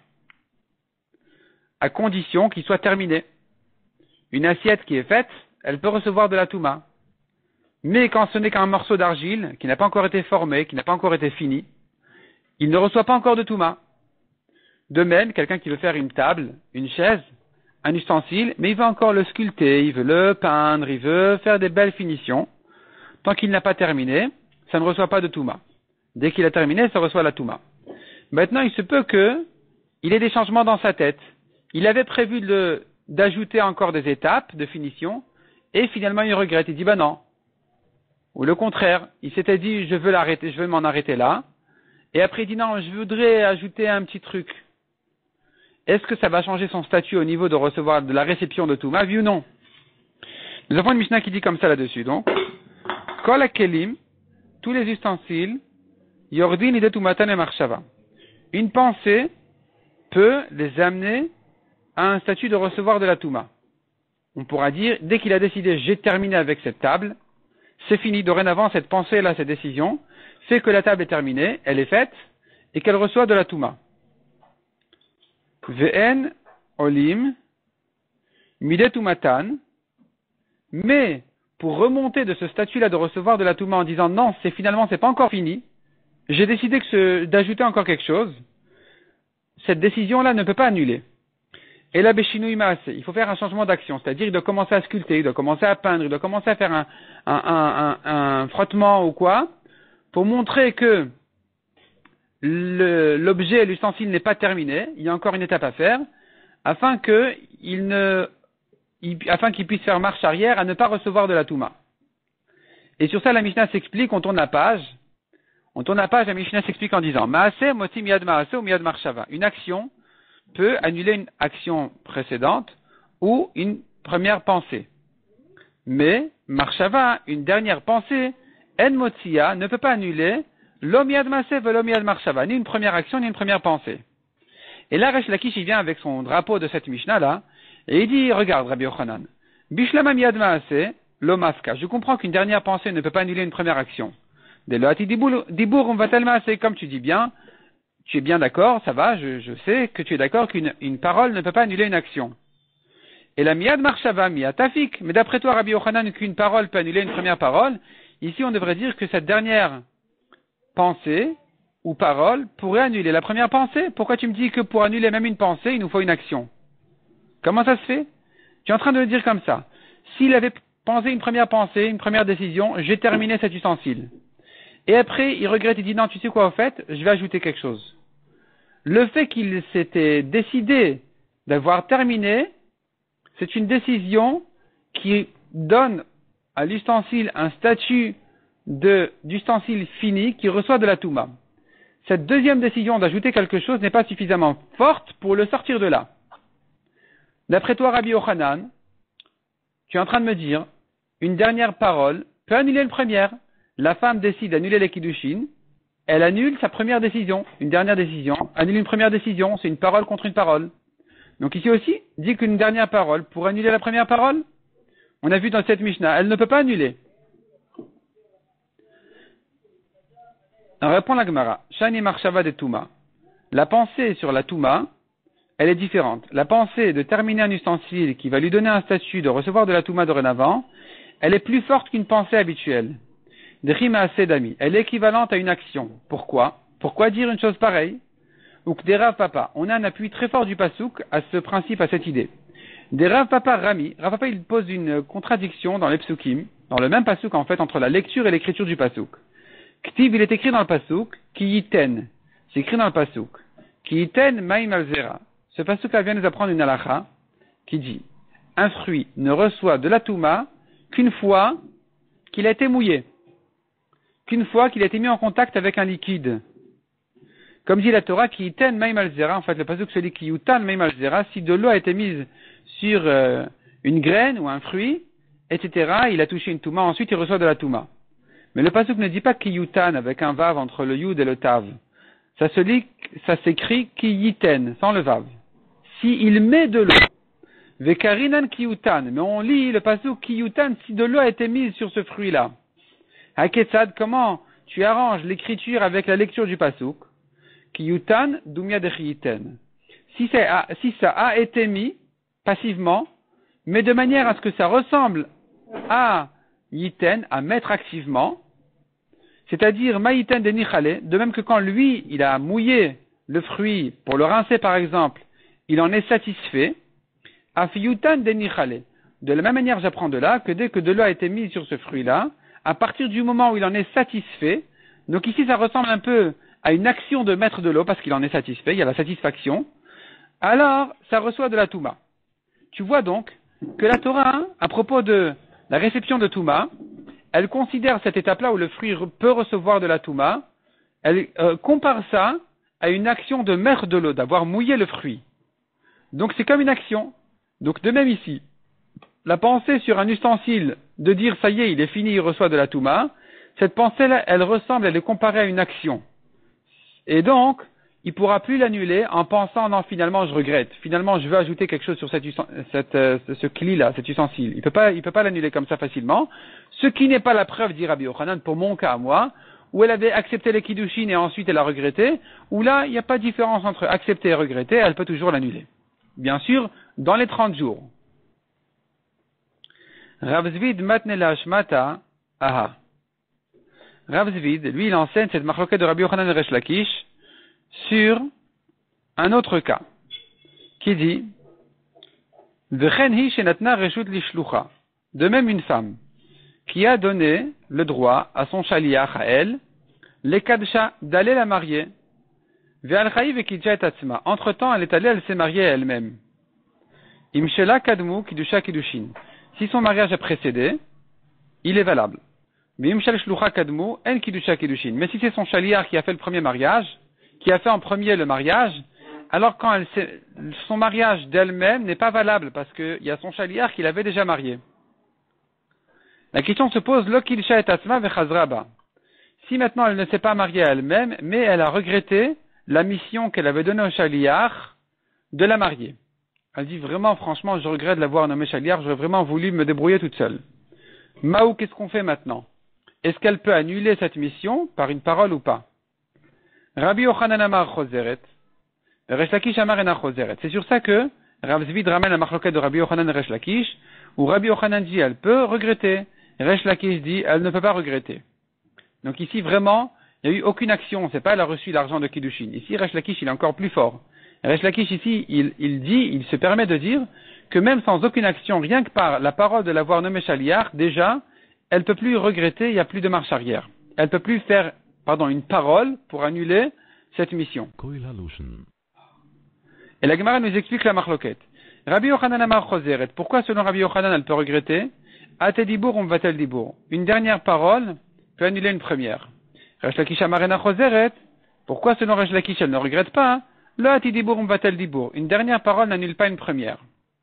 à condition qu'il soit terminé. Une assiette qui est faite, elle peut recevoir de la touma. Mais quand ce n'est qu'un morceau d'argile, qui n'a pas encore été formé, qui n'a pas encore été fini, il ne reçoit pas encore de touma. De même, quelqu'un qui veut faire une table, une chaise, un ustensile, mais il veut encore le sculpter, il veut le peindre, il veut faire des belles finitions. Tant qu'il n'a pas terminé, ça ne reçoit pas de touma. Dès qu'il a terminé, ça reçoit la touma. Maintenant, il se peut qu'il ait des changements dans sa tête. Il avait prévu d'ajouter encore des étapes de finition, et finalement il regrette, il dit non. Ou le contraire, il s'était dit je veux m'en arrêter là, et après il dit non, je voudrais ajouter un petit truc. Est-ce que ça va changer son statut au niveau de recevoir de la réception de Touma, oui ou non? Nous avons une Mishnah qui dit comme ça là-dessus, donc. Kol hakelim, tous les ustensiles, yordin lidet umatan et marshava. Une pensée peut les amener à un statut de recevoir de la Touma. On pourra dire, dès qu'il a décidé, j'ai terminé avec cette table, c'est fini, dorénavant, cette pensée-là, cette décision, fait que la table est terminée, elle est faite, et qu'elle reçoit de la Touma. Ve'en olim, midet umatan, mais, pour remonter de ce statut-là de recevoir de la Touma en disant, non, c'est pas encore fini, j'ai décidé d'ajouter encore quelque chose, cette décision-là ne peut pas annuler. Et la Beshinui Maase, il faut faire un changement d'action, c'est-à-dire il doit commencer à sculpter, il doit commencer à peindre, il doit commencer à faire un frottement ou quoi, pour montrer que l'objet, l'ustensile n'est pas terminé, il y a encore une étape à faire, afin qu'il puisse faire marche arrière à ne pas recevoir de la Touma. Et sur ça, la Mishnah s'explique, on tourne la page, la Mishnah s'explique en disant, Maase moti miyad maase ou miyad marshava. Une action peut annuler une action précédente ou une première pensée. Mais, marshava, une dernière pensée, en motia, ne peut pas annuler l'omiyad maaseh velomiyad marshava, ni une première action, ni une première pensée. Et là, Resh Lakish, il vient avec son drapeau de cette Mishnah-là, et il dit, regarde, Rabbi Yochanan, bishlama miyad maaseh, lomafka. Je comprends qu'une dernière pensée ne peut pas annuler une première action. Dès le hati dibour, on va tellement, c'est comme tu dis bien, tu es bien d'accord, ça va, je sais que tu es d'accord qu'une parole ne peut pas annuler une action. Et la miyad marshava miyad tafik. Mais d'après toi, Rabbi Yochanan, qu'une parole peut annuler une première parole, ici on devrait dire que cette dernière pensée ou parole pourrait annuler la première pensée. Pourquoi tu me dis que pour annuler même une pensée, il nous faut une action? Comment ça se fait? Tu es en train de le dire comme ça. S'il avait pensé une première pensée, une première décision, j'ai terminé cet ustensile. Et après, il regrette, il dit non, tu sais quoi, au fait, je vais ajouter quelque chose. Le fait qu'il s'était décidé d'avoir terminé, c'est une décision qui donne à l'ustensile un statut d'ustensile fini qui reçoit de la Touma. Cette deuxième décision d'ajouter quelque chose n'est pas suffisamment forte pour le sortir de là. D'après toi, Rabbi Yochanan, tu es en train de me dire, une dernière parole peut annuler une première. La femme décide d'annuler les kiddushin, elle annule sa première décision. Une dernière décision annule une première décision, c'est une parole contre une parole. Donc ici aussi, dit qu'une dernière parole pour annuler la première parole. On a vu dans cette Mishnah, elle ne peut pas annuler. On répond la Gemara, Shani Marshava de Touma. La pensée sur la Touma, elle est différente. La pensée de terminer un ustensile qui va lui donner un statut de recevoir de la Touma dorénavant, elle est plus forte qu'une pensée habituelle. Drima Sedami, elle est équivalente à une action. Pourquoi? Pourquoi dire une chose pareille? Ou que des Rav Papa, on a un appui très fort du Pasouk à ce principe, à cette idée. Des Rav Papa Rami, Rav Papa il pose une contradiction dans les Psukim, dans le même Pasouk en fait, entre la lecture et l'écriture du Pasouk. Ktiv, il est écrit dans le Pasouk, Ki yiten, c'est écrit dans le Pasouk, Ki yiten maïm al-zera. Ce Pasouk-là vient nous apprendre une halakha qui dit, un fruit ne reçoit de la Touma qu'une fois qu'il a été mouillé, qu'une fois qu'il a été mis en contact avec un liquide. Comme dit la Torah, Ki yiten maïm al-zera, en fait le Pasouk se dit Ki yutan maïm al-zera, si de l'eau a été mise sur une graine ou un fruit, etc., il a touché une Touma, ensuite il reçoit de la Touma. Mais le pasuk ne dit pas ki yutan avec un vav entre le yud et le tav. Ça s'écrit ki yiten, sans le vav. Si il met de l'eau, vekarinan ki yutan, mais on lit le pasuk ki yutan si de l'eau a été mise sur ce fruit-là. Haketsad, comment tu arranges l'écriture avec la lecture du pasuk? Ki yutan dumya de yiten. Si ça a été mis passivement, mais de manière à ce que ça ressemble à yiten, à mettre activement, c'est-à-dire maïten de nichale, de même que quand lui, il a mouillé le fruit pour le rincer par exemple, il en est satisfait, afiyutan de nichale. De la même manière, j'apprends de là que dès que de l'eau a été mise sur ce fruit-là, à partir du moment où il en est satisfait, donc ici ça ressemble un peu à une action de mettre de l'eau parce qu'il en est satisfait, il y a la satisfaction, alors ça reçoit de la Touma. Tu vois donc que la Torah, à propos de la réception de Touma, elle considère cette étape-là où le fruit peut recevoir de la Touma, elle compare ça à une action de mettre de l'eau, d'avoir mouillé le fruit. Donc c'est comme une action. Donc de même ici, la pensée sur un ustensile de dire ça y est, il est fini, il reçoit de la Touma, cette pensée-là, elle ressemble, elle est comparée à une action. Et donc, il ne pourra plus l'annuler en pensant non, finalement je regrette, finalement je veux ajouter quelque chose sur ce cli-là, cet ustensile. Il peut pas l'annuler comme ça facilement. Ce qui n'est pas la preuve, dit Rabbi Yochanan, pour mon cas à moi, où elle avait accepté les kiddushin et ensuite elle a regretté, où là il n'y a pas de différence entre accepter et regretter, elle peut toujours l'annuler. Bien sûr, dans les 30 jours. Rav Zvid matnela shmata aha. Rav Zvid, lui il enseigne cette marloquette de Rabbi Yochanan et Resh Lakish sur un autre cas, qui dit V'chen hi shenatna reshut lishlucha. De même une femme qui a donné le droit à son shaliach à elle, les kadsha d'aller la marier. Ve'al-chayi ve'kidja et atzma. Entre-temps, elle est allée, elle s'est mariée elle-même. Imshela kadmu kidusha kidushin. Si son mariage a précédé, il est valable. Imshel shlucha kadmu en kidusha kidushin. Mais si c'est son shaliach qui a fait le premier mariage, qui a fait en premier le mariage, alors quand son mariage d'elle-même n'est pas valable parce qu'il y a son shaliach qui l'avait déjà marié. La question se pose, lo kidusha et atzma ve'chazra ba. Si maintenant elle ne s'est pas mariée à elle-même, mais elle a regretté la mission qu'elle avait donnée au shaliach de la marier. Elle dit vraiment, franchement, je regrette de l'avoir nommé shaliach, j'aurais vraiment voulu me débrouiller toute seule. Maou, qu'est-ce qu'on fait maintenant? Est-ce qu'elle peut annuler cette mission par une parole ou pas? Rabbi Yochanan amar chozeret, Resh Lakish amar ena chozeret. C'est sur ça que Rav Zvid ramène la marloquette de Rabbi Yochanan et Resh Lakish, où Rabbi Yochanan dit elle peut regretter, Resh Lakish dit elle ne peut pas regretter. Donc ici vraiment, il n'y a eu aucune action, c'est pas elle a reçu l'argent de Kiddushin. Ici Resh Lakish il est encore plus fort. Resh Lakish ici il se permet de dire que même sans aucune action, rien que par la parole de l'avoir nommé shaliach, déjà, elle peut plus regretter, il n'y a plus de marche arrière. elle peut plus faire, une parole pour annuler cette mission. Et la Gemara nous explique la marloquette. Rabbi Yochanan amar choseret. Pourquoi selon Rabbi Yochanan elle peut regretter? Ate dibour vatel dibour. Une dernière parole peut annuler une première. Resh Lakish amarena choseret. Pourquoi selon Resh Lakish elle ne regrette pas? Le ati dibour vatel dibour. Une dernière parole n'annule pas une première.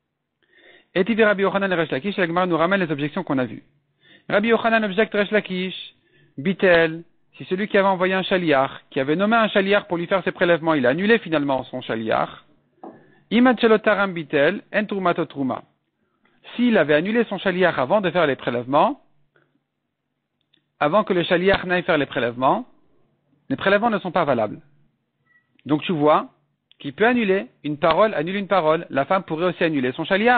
Et Tivi Rabbi Yochanan et Resh Lakish, la Gemara nous ramène les objections qu'on a vues. Rabbi Yochanan objecte Resh Lakish, Bitel, si celui qui avait envoyé un chaliach, qui avait nommé un chaliach pour lui faire ses prélèvements, il a annulé finalement son chaliach. Imad shelotaram bitel, en trumato truma. S'il avait annulé son chaliach avant de faire les prélèvements, avant que le chaliach n'aille faire les prélèvements ne sont pas valables. Donc tu vois qu'il peut annuler une parole, annule une parole. La femme pourrait aussi annuler son chaliach.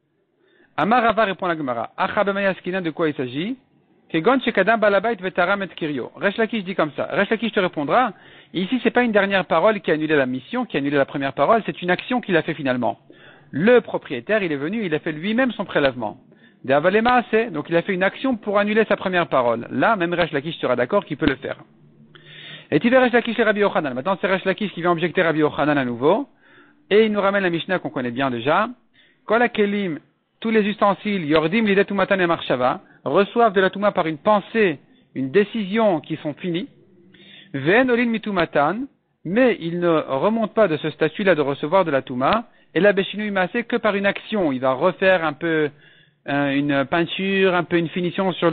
Amar Rava répond la Gemara. Achabemayaskinah, de quoi il s'agit? Kegon shekadam balabait vetaram et kirio. Resh Lakish dit comme ça. Resh Lakish te répondra. Ici, c'est pas une dernière parole qui a annulé la mission, qui a annulé la première parole, c'est une action qu'il a fait finalement. Le propriétaire, il est venu, il a fait lui-même son prélèvement. De'avalema assez. Donc il a fait une action pour annuler sa première parole. Là, même Resh Lakish sera d'accord qu'il peut le faire. Et tu verras Resh Lakish et Rabbi Yochanan. Maintenant, c'est Resh Lakish qui vient objecter Rabbi Yochanan à nouveau. Et il nous ramène la Mishnah qu'on connaît bien déjà. Kol hakelim, tous les ustensiles, yordim lidet tumatan et marshava, reçoivent de la touma par une pensée, une décision qui sont finies. Ven olin mitumatan, mais il ne remonte pas de ce statut-là de recevoir de la touma. Et la beshinu imasé que par une action. Il va refaire un peu une peinture, un peu une finition sur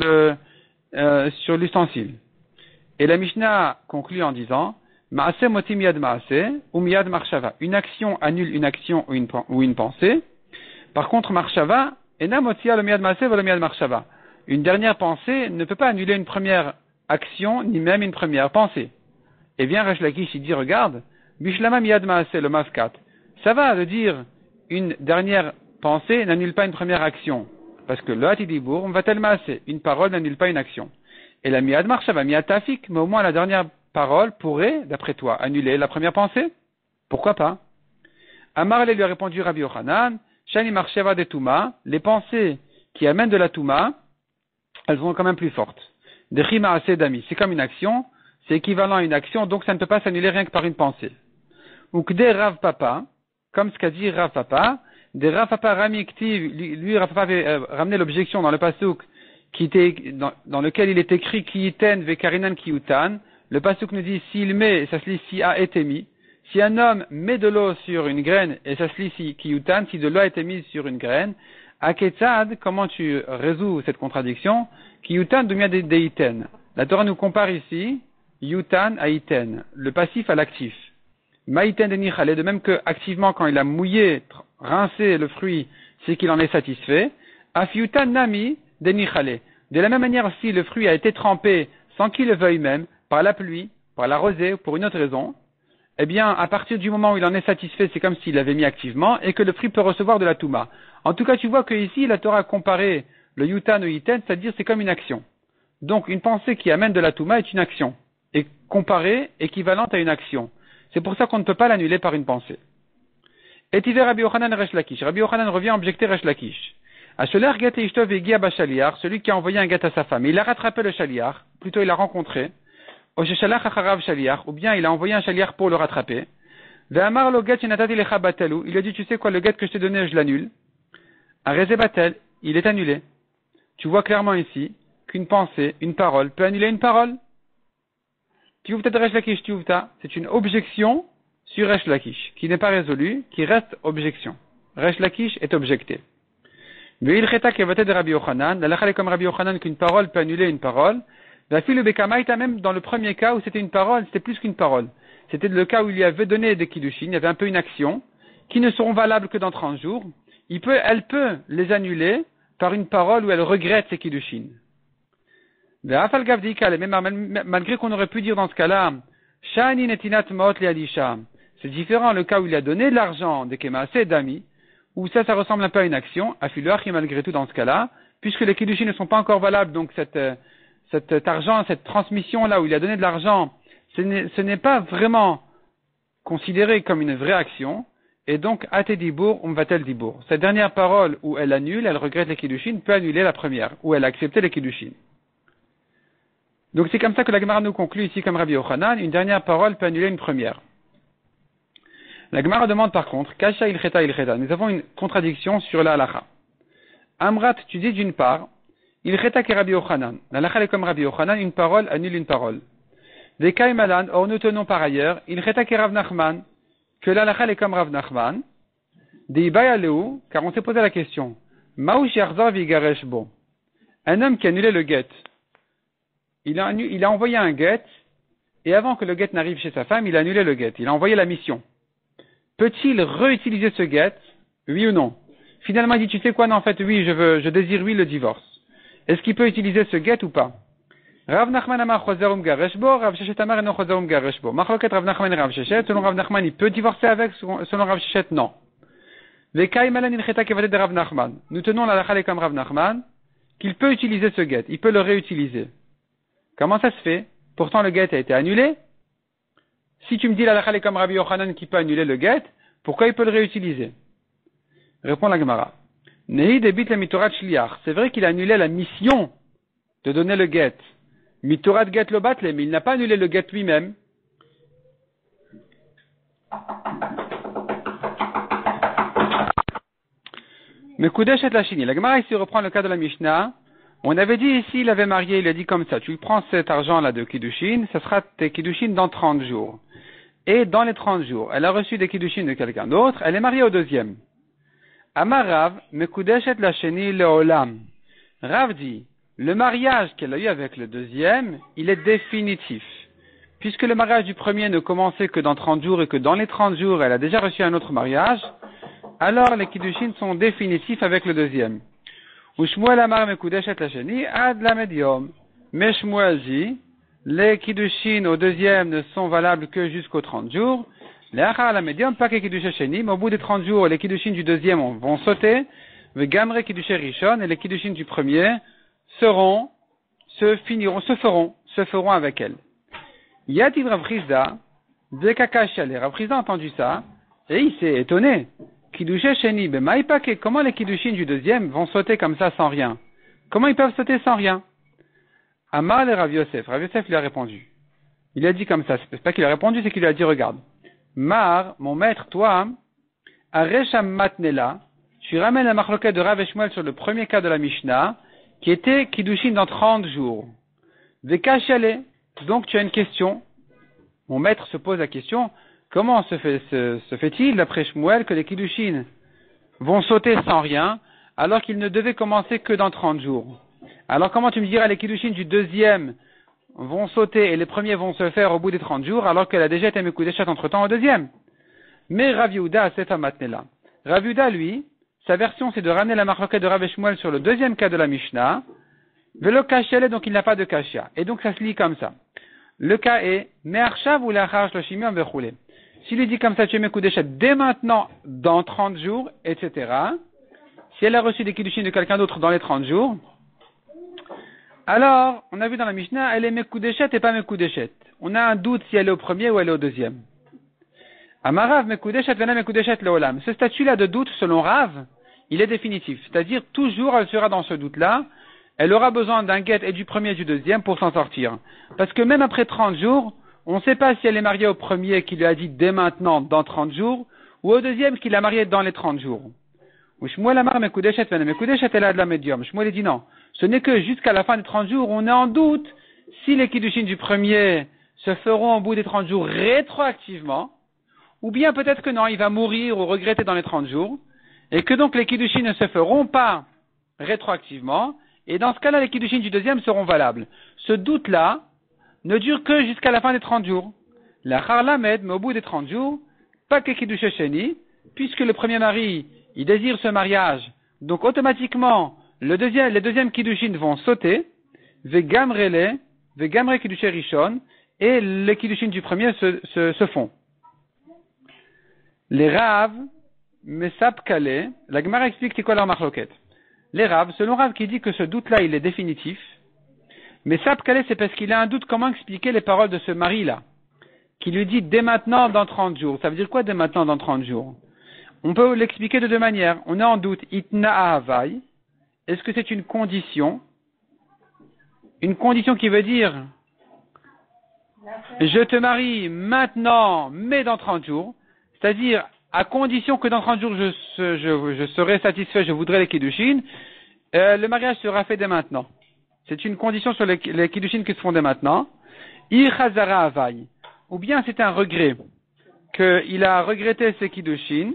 l'ustensile. Et la Mishnah conclut en disant Maase motim yad maase ou miyad marshava. Une action annule une action ou une pensée. Par contre, marshava ena motia le miyad maase ou le miyad marshava. Une dernière pensée ne peut pas annuler une première action ni même une première pensée. Et vient Resh Lakish, il dit regarde, bishlama miyad maase le mafkat. Ça va de dire une dernière pensée n'annule pas une première action. Parce que le hatidibour, on va tellement assez. Une parole n'annule pas une action. Et la miyad marshava, miyad tafik, mais au moins la dernière parole pourrait, d'après toi, annuler la première pensée? Pourquoi pas? Amar lui a répondu Rabbi Yochanan, shani marshava de touma, les pensées qui amènent de la touma, elles sont quand même plus fortes. De chima assez d'ami, c'est comme une action, c'est équivalent à une action, donc ça ne peut pas s'annuler rien que par une pensée. Ou que des Rav Papa, comme ce qu'a dit Rav Papa, des Rav Papa Rami Ektiv, lui Rav Papa avait ramené l'objection dans le pasuk qui était, dans lequel il est écrit Kiyiten vekarinan kiyutan. Le pasuk nous dit s'il met, et ça se lit si a été mis, si un homme met de l'eau sur une graine, et ça se lit si kiyutan, si de l'eau a été mise sur une graine, aketzad, comment tu résous cette contradiction? Kiyutan dumia deiten. La Torah nous compare ici, yutan à iten, le passif à l'actif. Maïten de nichale, de même que activement quand il a mouillé, rincé le fruit, c'est qu'il en est satisfait. Afiutan nami de nichale. De la même manière, si le fruit a été trempé sans qu'il le veuille même, par la pluie, par la rosée ou pour une autre raison, eh bien, à partir du moment où il en est satisfait, c'est comme s'il l'avait mis activement et que le fruit peut recevoir de la touma. En tout cas, tu vois que ici, la Torah a comparé le yutan au yiten, c'est-à-dire c'est comme une action. Donc, une pensée qui amène de la touma est une action, et comparée, équivalente à une action. C'est pour ça qu'on ne peut pas l'annuler par une pensée. Et tu Rabbi Yochanan Resh Lakish. Rabbi Yochanan revient objecter Resh Lakish. Asheler get ishto vegia bashaliar, celui qui a envoyé un get à sa femme. Il a rattrapé le shaliar, plutôt il l'a rencontré. Osheshalach acharav shaliar, ou bien il a envoyé un shaliar pour le rattraper. Ve'amar lo get shenatati lecha batelu, il a dit tu sais quoi, le get que je t'ai donné, je l'annule. Areze batel, il est annulé. Tu vois clairement ici qu'une pensée, une parole, peut annuler une parole. Tiouvta de Resh Lakish Tiouvta, c'est une objection sur Resh Lakish, qui n'est pas résolue, qui reste objection. Resh Lakish est objecté. Mais il cheta kevoté de Rabbi Yochanan, l'alakha est comme Rabbi Yochanan qu'une parole peut annuler une parole. La fille le bekamaïta, même dans le premier cas où c'était une parole, c'était plus qu'une parole. C'était le cas où il lui avait donné des kiddushin, il y avait un peu une action, qui ne seront valables que dans 30 jours. Elle peut les annuler par une parole où elle regrette ses kiddushin. Mais malgré qu'on aurait pu dire dans ce cas-là, Shani netinat maot liadisha, c'est différent le cas où il a donné de l'argent de Kemaase d'amis, où ça ressemble un peu à une action, afiluach, malgré tout dans ce cas-là, puisque les kiddushin ne sont pas encore valables, donc cet argent, cette transmission-là où il a donné de l'argent, ce n'est pas vraiment considéré comme une vraie action, et donc, ate dibour, va-t-elle dibour. Cette dernière parole où elle annule, elle regrette les kiddushin, peut annuler la première, où elle a accepté les kiddushin. Donc c'est comme ça que la Gemara nous conclut ici comme Rabbi Yochanan, une dernière parole peut annuler une première. La Gemara demande par contre, Kasha ilcheta ilcheta. Nous avons une contradiction sur la halacha. Amrat, tu dis d'une part, ilcheta ke Rabbi Yochanan. La halacha est comme Rabbi Yochanan, une parole annule une parole. Vekai malan, or nous tenons par ailleurs, ilcheta ke Rav Nachman, que la halacha est comme Rav Nachman. Deibay aleu, car on s'est posé la question, Maouch yarzor vigaresh bo. Un homme qui a annulé le guet. Il a envoyé un guet, et avant que le guet n'arrive chez sa femme, il a annulé le guet. Il a envoyé la mission. Peut-il réutiliser ce guet? Oui ou non? Finalement, il dit, tu sais quoi? Non, en fait, oui, je désire, oui, le divorce. Est-ce qu'il peut utiliser ce guet ou pas? Rav Nachman amar choserum gareshbo, Rav Sheshet amar eno choserum gareshbo. Machloket Rav Nachman et Rav Sheshet, selon Rav Nachman, il peut divorcer avec, selon Rav Sheshet, non. Vekai malan ilcheta kevatet de Rav Nachman. Nous tenons la lachale comme Rav Nachman, qu'il peut utiliser ce guet, il peut le réutiliser. Comment ça se fait? Pourtant, le guet a été annulé. Si tu me dis la lachale comme Rabbi Yochanan qui peut annuler le guet, pourquoi il peut le réutiliser? Répond la Gemara. Nehi debit la mitorat shliach. C'est vrai qu'il a annulé la mission de donner le guet. Mitorat guet lo batle, mais il n'a pas annulé le guet lui-même. Mais Kudesh et la Chini. La Gemara ici reprend le cas de la Mishnah. On avait dit ici, il avait marié, il a dit comme ça, tu prends cet argent-là de Kiddushin, ça sera tes Kiddushin dans 30 jours. Et dans les 30 jours, elle a reçu des Kiddushin de quelqu'un d'autre, elle est mariée au deuxième. Amar Rav, Mekudesh et la Chini leolam. Rav dit, le mariage qu'elle a eu avec le deuxième, il est définitif. Puisque le mariage du premier ne commençait que dans 30 jours et que dans les 30 jours, elle a déjà reçu un autre mariage, alors les Kiddushin sont définitifs avec le deuxième. Ou Shmuel amar mekudesh et la sheni ad la medium. Mais Shmuel dit, les Kiddushin au deuxième ne sont valables que jusqu'aux 30 jours. Les achar la medium, pas que Kiddush sheni, mais au bout des 30 jours, les Kiddushin du deuxième vont sauter. Ve gamre Kiddush rishon, et les Kiddushin du premier se feront avec elle. Yativ Rav Chizda, Dekakashia, les Rav Chizda a entendu ça, et il s'est étonné. Kiddush sheni, bemaipake, comment les Kiddushin du deuxième vont sauter comme ça sans rien? Comment ils peuvent sauter sans rien? Amar le Rav Yosef. Rav Yosef lui a répondu. Il a dit comme ça, c'est pas qu'il a répondu, c'est qu'il lui a dit, regarde. Mar, mon maître, toi, Aresham matnela, tu ramènes la machloket de Rav et Shmuel sur le premier cas de la Mishnah, qui était Kiddushin dans 30 jours. Vekashale, donc tu as une question. Mon maître se pose la question, comment se fait-il, d'après Shmuel, que les Kiddushin vont sauter sans rien, alors qu'ils ne devaient commencer que dans 30 jours? Alors comment tu me diras, les Kiddushin du deuxième vont sauter et les premiers vont se faire au bout des 30 jours, alors qu'elle a déjà été Mekudeshat entre-temps au deuxième? Mais Rav Yehuda a cette amatnela. Rav Yehuda, lui, sa version, c'est de ramener la marloquette de Rav et Shmuel sur le deuxième cas de la Mishnah. Velo kashele, donc il n'a pas de kasha. Et donc ça se lit comme ça. Le cas est, me'arshav ou lachar shloshim yom vechule. S'il lui dit comme ça, tu es Mekudeshat dès maintenant, dans 30 jours, etc. Si elle a reçu des Kiddushin de quelqu'un d'autre dans les 30 jours, alors, on a vu dans la Mishnah, elle est Mekudeshet et pas Mekudeshet. On a un doute si elle est au premier ou elle est au deuxième. Amarav Mekudeshet vena Mekudeshet leolam. Ce statut-là de doute, selon Rav, il est définitif. C'est-à-dire, toujours elle sera dans ce doute-là. Elle aura besoin d'un guet et du premier et du deuxième pour s'en sortir. Parce que même après 30 jours, on ne sait pas si elle est mariée au premier qui lui a dit dès maintenant, dans 30 jours, ou au deuxième qui l'a mariée dans les 30 jours. Ou Shmuel amar Mekudeshet vena Mekudeshet elle a de la médium. Shmuel dit non. Ce n'est que jusqu'à la fin des 30 jours, on est en doute si les Kiddushin du premier se feront au bout des 30 jours rétroactivement, ou bien peut-être que non, il va mourir ou regretter dans les 30 jours, et que donc les Kiddushin ne se feront pas rétroactivement, et dans ce cas-là, les Kiddushin du deuxième seront valables. Ce doute-là ne dure que jusqu'à la fin des 30 jours. La Charlamed, mais au bout des 30 jours, pas que Kiddush Sheni, puisque le premier mari, il désire ce mariage, donc automatiquement, les deuxièmes Kiddushin vont sauter, Vegamre Kiddush Rishon, et les Kiddushin du premier se font. Les Rav, Mesap Kale, la Gemara explique c'est quoi leur marloquette. Les Rav, selon Rav qui dit que ce doute-là, il est définitif, Mesap Kale, c'est parce qu'il a un doute comment expliquer les paroles de ce mari-là, qui lui dit dès maintenant dans 30 jours. Ça veut dire quoi dès maintenant dans 30 jours? On peut l'expliquer de deux manières. On est en doute, Itna Ahavai. Est-ce que c'est une condition? Une condition qui veut dire je te marie maintenant, mais dans 30 jours, c'est-à-dire à condition que dans 30 jours je serai satisfait, je voudrais les kiddushin, le mariage sera fait dès maintenant. C'est une condition sur les kiddushin qui se font dès maintenant. Chazara avai. Ou bien c'est un regret, qu'il a regretté ses kiddushin,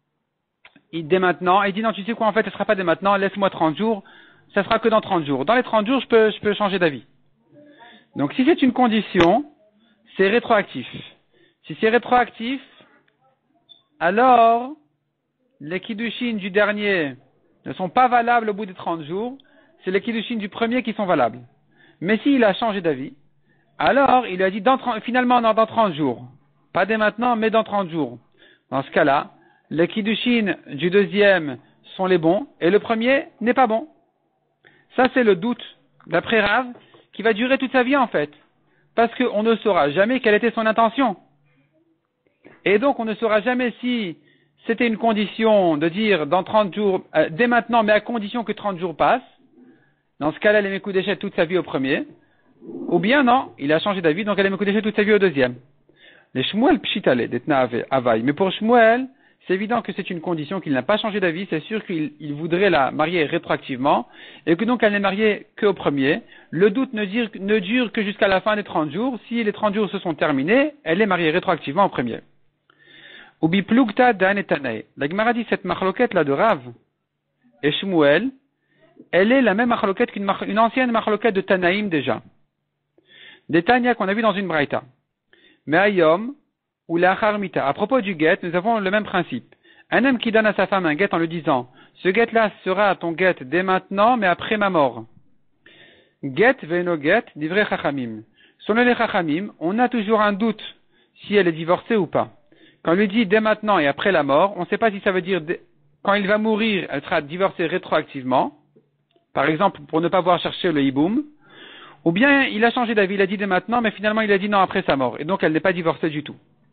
dès maintenant, et il dit non, tu sais quoi, en fait, ce ne sera pas dès maintenant, laisse-moi 30 jours, ça sera que dans 30 jours. Dans les 30 jours, je peux changer d'avis. Donc si c'est une condition, c'est rétroactif. Si c'est rétroactif, alors les kiddushin du dernier ne sont pas valables au bout des 30 jours, c'est les kiddushin du premier qui sont valables. Mais s'il a changé d'avis, alors il a dit finalement dans 30 jours. Pas dès maintenant, mais dans 30 jours. Dans ce cas-là, les kiddushin du deuxième sont les bons, et le premier n'est pas bon. Ça, c'est le doute, d'après Rav, qui va durer toute sa vie, en fait. Parce qu'on ne saura jamais quelle était son intention. Et donc, on ne saura jamais si c'était une condition de dire dans 30 jours, dès maintenant, mais à condition que 30 jours passent. Dans ce cas-là, elle aimait Koudéchet toute sa vie au premier. Ou bien, non, il a changé d'avis, donc elle aimait Koudéchet toute sa vie au deuxième. Les Shmuel pshitale, d'etna avai. Mais pour Shmuel, c'est évident que c'est une condition qu'il n'a pas changé d'avis. C'est sûr qu'il voudrait la marier rétroactivement et que donc elle n'est mariée qu'au premier. Le doute ne dure que jusqu'à la fin des 30 jours. Si les 30 jours se sont terminés, elle est mariée rétroactivement au premier. Ubi plugta dan etanae. La Gemara dit cette marloquette là de Rav et Shmuel, elle est la même marloquette qu'une ancienne marloquette de Tanaïm déjà. Des Tanya qu'on a vu dans une braïta. Mais ayom, ou la harmita. À propos du guet, nous avons le même principe. Un homme qui donne à sa femme un guet en lui disant, ce guet-là sera ton guet dès maintenant, mais après ma mort. Guet veno guet, divrei chachamim. Selon les chachamim, on a toujours un doute si elle est divorcée ou pas. Quand on lui dit dès maintenant et après la mort, on ne sait pas si ça veut dire quand il va mourir, elle sera divorcée rétroactivement. Par exemple, pour ne pas voir chercher le hiboum. Ou bien, il a changé d'avis, il a dit dès maintenant, mais finalement il a dit non après sa mort. Et donc elle n'est pas divorcée du tout.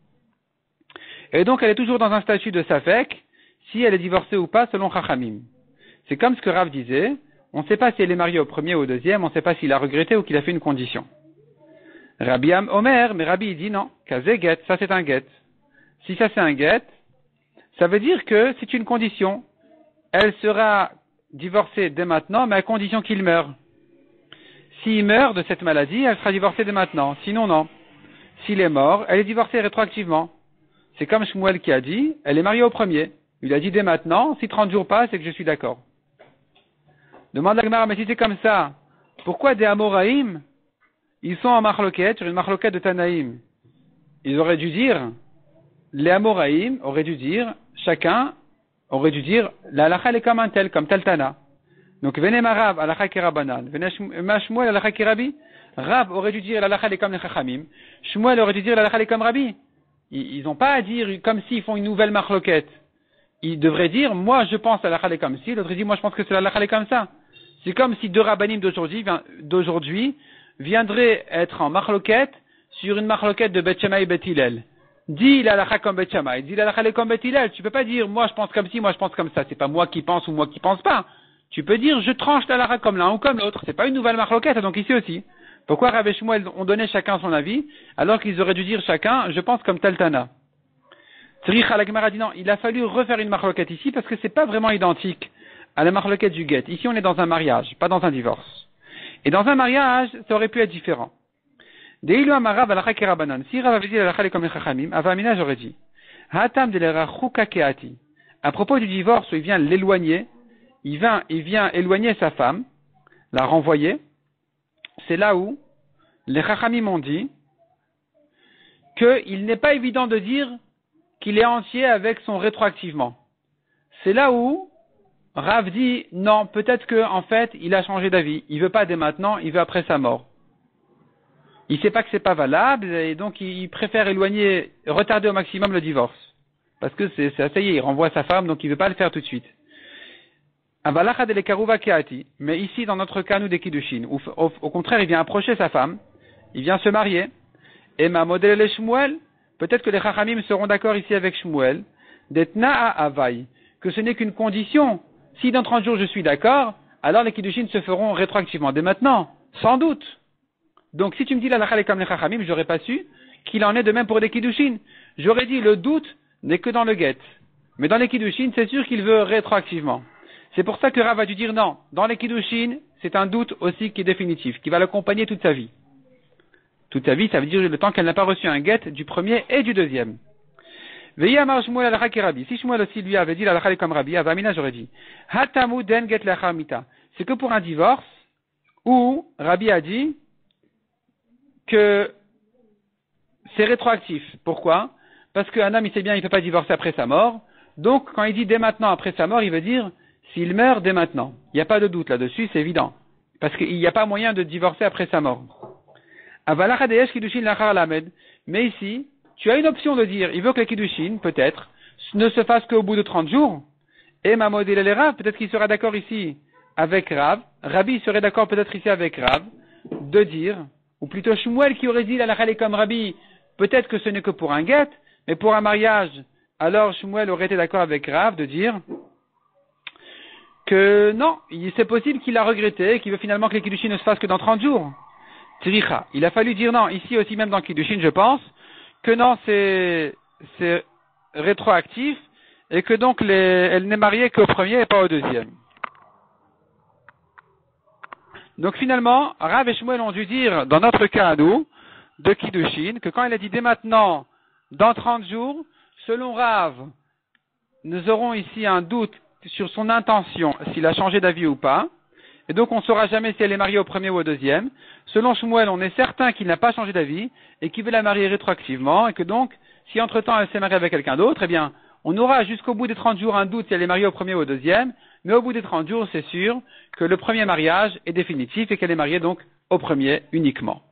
Et donc elle est toujours dans un statut de safek, si elle est divorcée ou pas selon Chachamim. C'est comme ce que Rav disait, on ne sait pas si elle est mariée au premier ou au deuxième, on ne sait pas s'il a regretté ou qu'il a fait une condition. Rabbi Omer, mais Rabbi il dit non, kazé get, ça c'est un get. Si ça c'est un get, ça veut dire que c'est une condition. Elle sera divorcée dès maintenant, mais à condition qu'il meure. S'il meurt de cette maladie, elle sera divorcée dès maintenant. Sinon, non. S'il est mort, elle est divorcée rétroactivement. C'est comme Shmuel qui a dit, elle est mariée au premier. Il a dit dès maintenant, si 30 jours passent, c'est que je suis d'accord. Demande la Gemara, mais si c'est comme ça, pourquoi des Amoraïm, ils sont en marloquette, sur une marloquette de Tanaïm? Ils auraient dû dire, les Amoraïm auraient dû dire, chacun aurait dû dire, la halakha est comme un tel, comme tel Tana. Donc, venez ma Rav, halakha ki Rabbanan. Venez ma Shmuel, halakha ki Rabbi. Rav aurait dû dire, la halakha est comme les Chachamim. Shmuel aurait dû dire, la halakha est comme Rabbi. Ils n'ont pas à dire comme s'ils font une nouvelle marloquette. Ils devraient dire, moi je pense à la halakha est comme ci, l'autre dit, moi je pense que c'est la halakha est comme ça. C'est comme si deux rabbanim d'aujourd'hui viendraient être en marloquette sur une marloquette de Bet Shammai et Bet Hillel. Dis la halakha comme Bet Shammai, dis la halakha est comme Bet Hillel. Tu peux pas dire, moi je pense comme ci, moi je pense comme ça. C'est pas moi qui pense ou moi qui pense pas. Tu peux dire, je tranche la halakha comme l'un ou comme l'autre. C'est pas une nouvelle marloquette, donc ici aussi. Pourquoi Rav et Shmuel ont donné chacun son avis, alors qu'ils auraient dû dire chacun, je pense comme tel Tana. Tzrich la Gemara dit non, il a fallu refaire une marloquette ici, parce que c'est pas vraiment identique à la marloquette du guet. Ici on est dans un mariage, pas dans un divorce. Et dans un mariage, ça aurait pu être différent. Deilu amarav alakha kerabanan. Si Rav avait dit alakha comme les chachamim, Avamina j'aurais dit. Hatam de l'era keati. À propos du divorce où il vient l'éloigner, il vient éloigner sa femme, la renvoyer. C'est là où les chachamim ont dit qu'il n'est pas évident de dire qu'il est entier avec son rétroactivement. C'est là où Rav dit non, peut-être que en fait il a changé d'avis. Il veut pas dès maintenant, il veut après sa mort. Il sait pas que c'est pas valable et donc il préfère éloigner, retarder au maximum le divorce. Parce que ça y est, il renvoie sa femme, donc il veut pas le faire tout de suite. Mais ici, dans notre cas, nous des Kiddushin, au contraire, il vient approcher sa femme, il vient se marier, et ma modèle les Shmuel, peut-être que les Chachamim seront d'accord ici avec Shmuel, d'etna avai, que ce n'est qu'une condition. Si dans 30 jours je suis d'accord, alors les Kiddushin se feront rétroactivement dès maintenant, sans doute. Donc, si tu me dis la halakha comme les chachamim, j'aurais pas su qu'il en est de même pour les kiddushin. J'aurais dit le doute n'est que dans le get. Mais dans les kiddushin, c'est sûr qu'il veut rétroactivement. C'est pour ça que Rav a dû dire non. Dans les kiddushin, c'est un doute aussi qui est définitif, qui va l'accompagner toute sa vie. Toute sa vie, ça veut dire le temps qu'elle n'a pas reçu un get du premier et du deuxième. Veillez Amar Shmuel al Rabbi. Si Shmuel aussi lui avait dit la halakha comme Rabbi, Avamina j'aurais dit Hatamu den get lachar mita. C'est que pour un divorce où Rabbi a dit que c'est rétroactif. Pourquoi? Parce qu'un homme, il sait bien, il ne peut pas divorcer après sa mort. Donc, quand il dit dès maintenant après sa mort, il veut dire s'il meurt dès maintenant. Il n'y a pas de doute là-dessus, c'est évident. Parce qu'il n'y a pas moyen de divorcer après sa mort. Mais ici, tu as une option de dire, il veut que les kiddushin, peut-être, ne se fassent qu'au bout de 30 jours. Et ma modèle les Rav, peut-être qu'il sera d'accord ici avec Rav. Rabbi serait d'accord peut-être ici avec Rav, de dire, ou plutôt Shmuel qui aurait dit la halakha comme Rabbi, peut-être que ce n'est que pour un get, mais pour un mariage, alors Shmuel aurait été d'accord avec Rav de dire que non, c'est possible qu'il a regretté, qu'il veut finalement que les kiddushin ne se fassent que dans 30 jours. Tzricha. Il a fallu dire non, ici aussi même dans kiddushin, je pense, que non, c'est rétroactif, et que donc elle n'est mariée qu'au premier et pas au deuxième. Donc finalement, Rav et Shmuel ont dû dire, dans notre cas à nous, de kiddushin, que quand il a dit dès maintenant, dans 30 jours, selon Rav, nous aurons ici un doute sur son intention, s'il a changé d'avis ou pas, et donc on ne saura jamais si elle est mariée au premier ou au deuxième. Selon Shmuel, on est certain qu'il n'a pas changé d'avis, et qu'il veut la marier rétroactivement, et que donc, si entre-temps elle s'est mariée avec quelqu'un d'autre, eh bien, on aura jusqu'au bout des 30 jours un doute si elle est mariée au premier ou au deuxième, mais au bout des 30 jours, c'est sûr que le premier mariage est définitif et qu'elle est mariée donc au premier uniquement.